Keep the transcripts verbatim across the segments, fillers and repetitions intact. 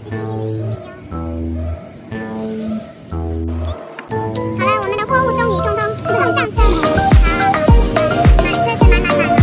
这今天的行李哦。好了，我们的货物终于通通送上车了。好，满车子满满满。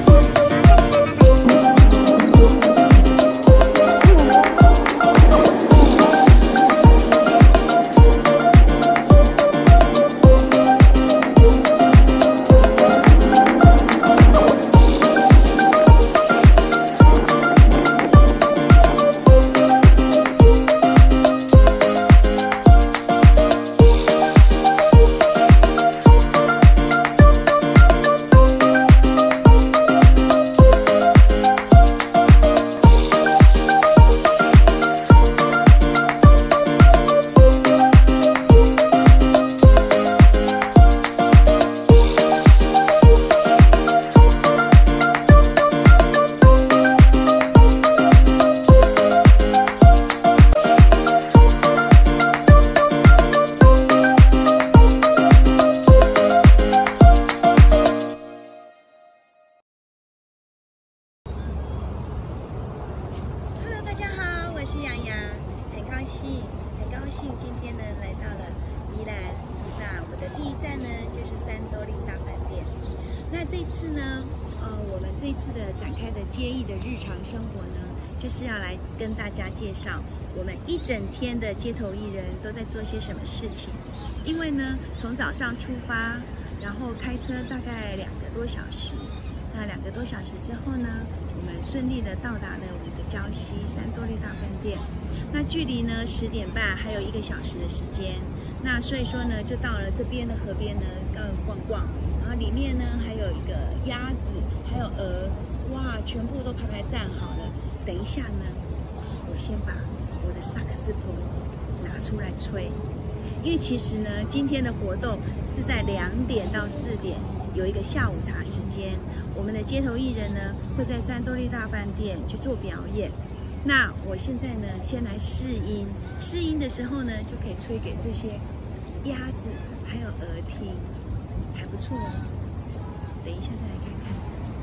我是杨洋，很高兴，很高兴今天呢来到了宜兰。那我的第一站呢就是三多利大饭店。那这次呢，呃，我们这次的展开的街艺的日常生活呢，就是要来跟大家介绍我们一整天的街头艺人都在做些什么事情。因为呢，从早上出发，然后开车大概两个多小时。那两个多小时之后呢，我们顺利的到达了我们的礁溪三多利大饭店。那距离呢十点半还有一个小时的时间。那所以说呢，就到了这边的河边呢，呃逛逛。然后里面呢还有一个鸭子，还有鹅，哇，全部都排排站好了。等一下呢，我先把我的萨克斯风拿出来吹，因为其实呢，今天的活动是在两点到四点。有一个下午茶时间，我们的街头艺人呢会在三多利大饭店去做表演。那我现在呢先来试音，试音的时候呢就可以吹给这些鸭子还有鹅听，还不错哦。等一下再来看看。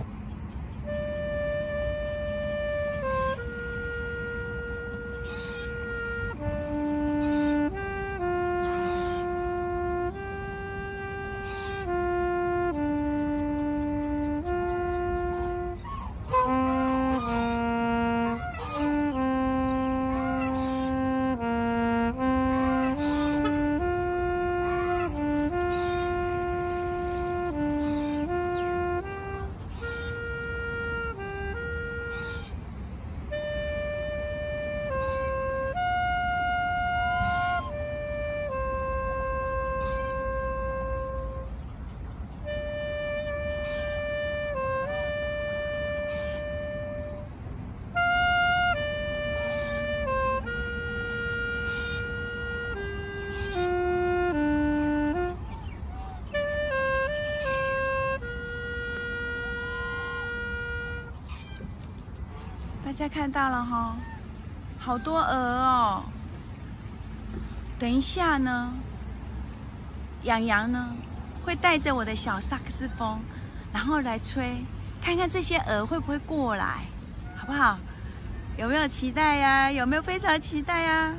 大家看到了哈，好多鹅哦。等一下呢，洋洋呢会带着我的小萨克斯风，然后来吹，看看这些鹅会不会过来，好不好？有没有期待呀？有没有非常期待呀？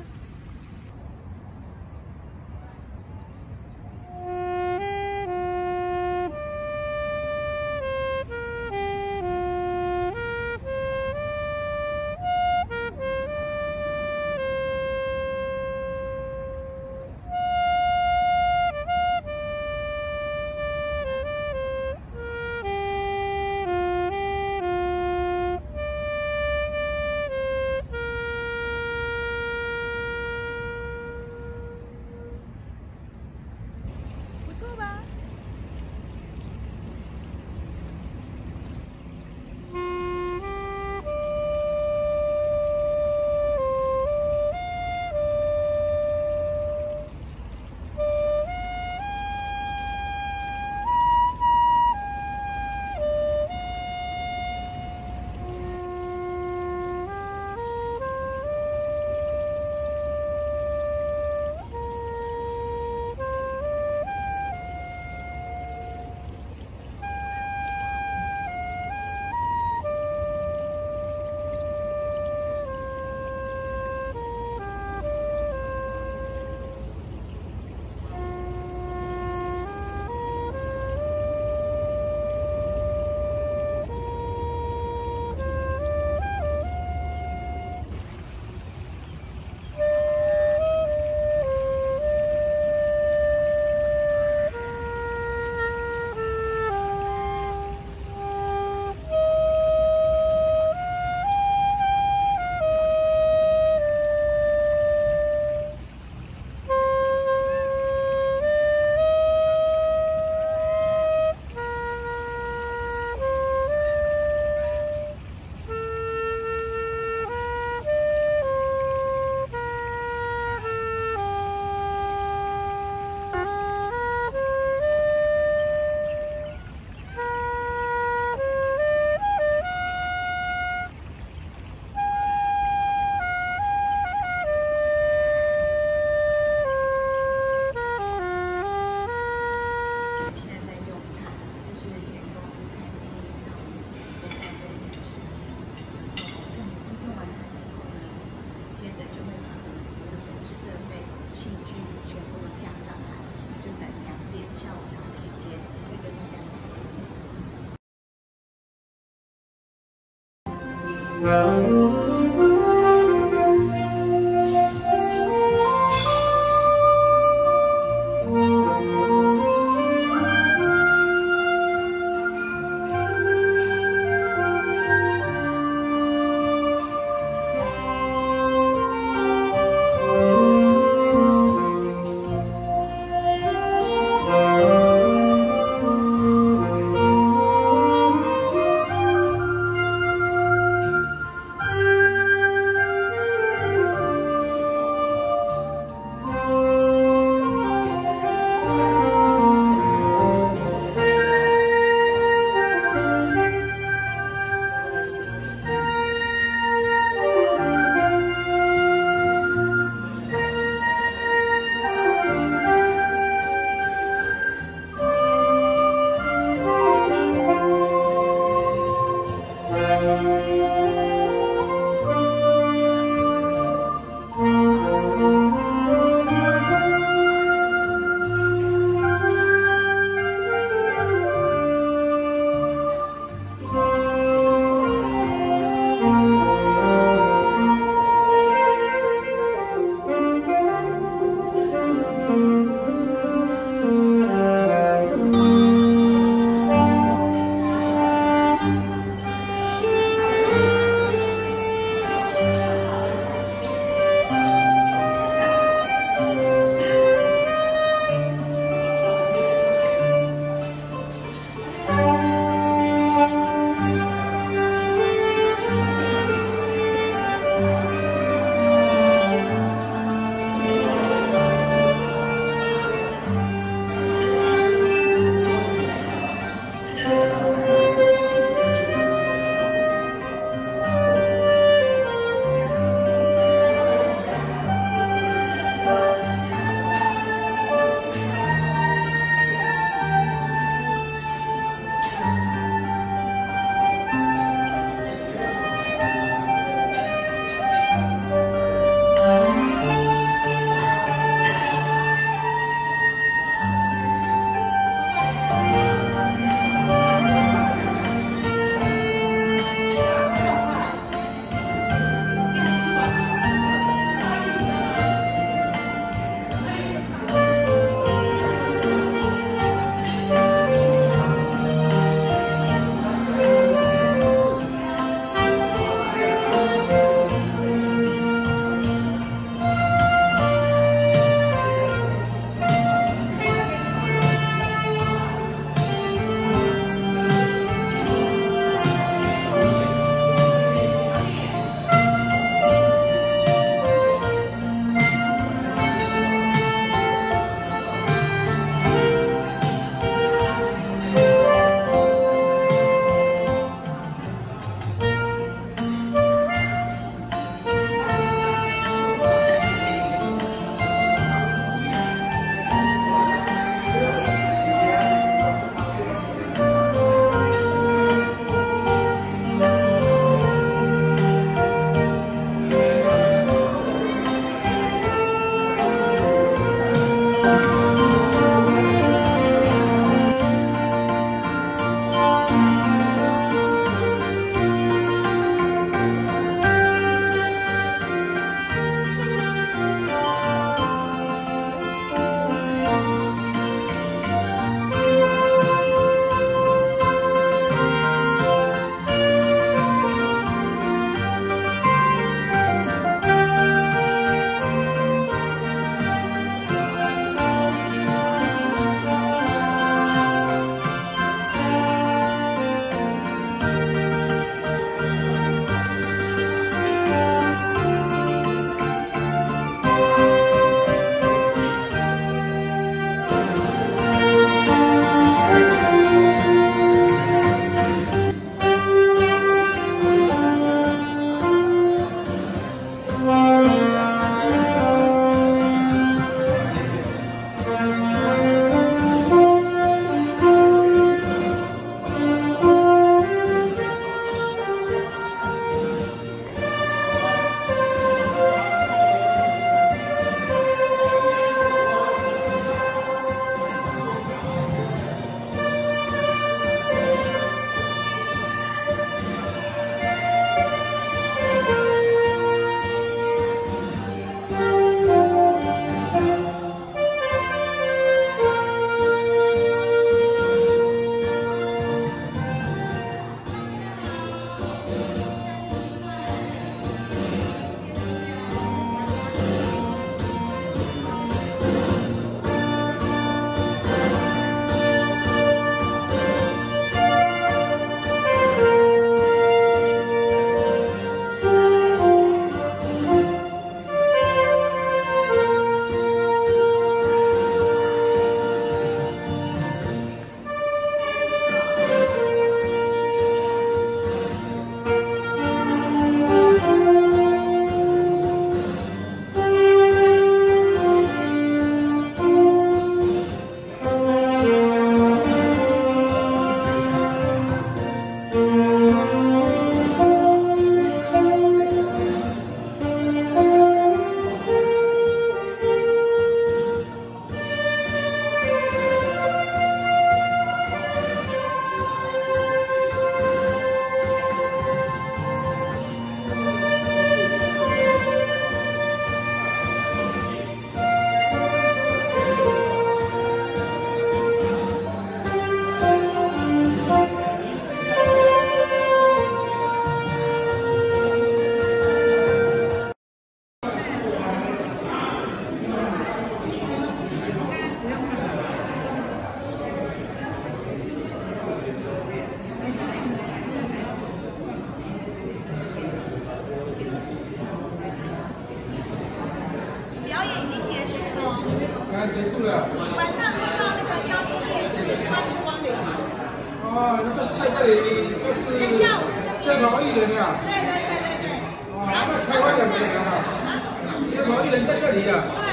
来结束了。 晚上会到那个礁溪夜市，欢迎光临。 哦，那就是在这里，就是下午在这边。 街头艺人呀。 对对对对对。 哦，那台湾也没人啊。街头艺人在这里呀。 对。